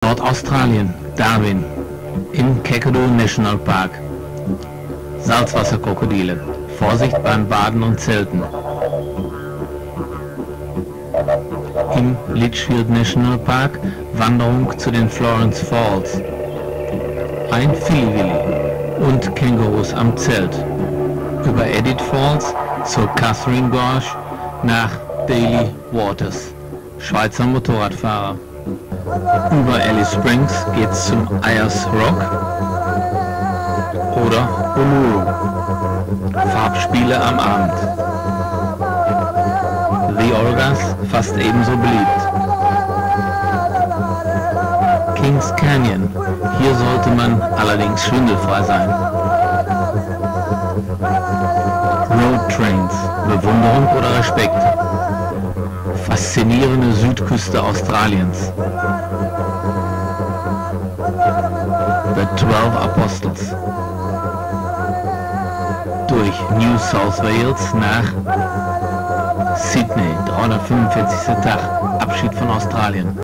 Nordaustralien, Darwin, im Kakadu National Park. Salzwasserkrokodile. Vorsicht beim Baden und Zelten. Im Litchfield National Park Wanderung zu den Florence Falls. Ein Filiwilli und Kängurus am Zelt. Über Edith Falls zur Catherine Gorge nach Daly Waters. Schweizer Motorradfahrer. Über Alice Springs geht's zum Ayers Rock oder Uluru. Farbspiele am Abend. The Olgas, fast ebenso beliebt. Kings Canyon, hier sollte man allerdings schwindelfrei sein. Road Trains, Bewunderung oder Respekt. Faszinierende Südküste Australiens. The 12 Apostles. Durch New South Wales nach Sydney, 345. Tag, Abschied von Australien.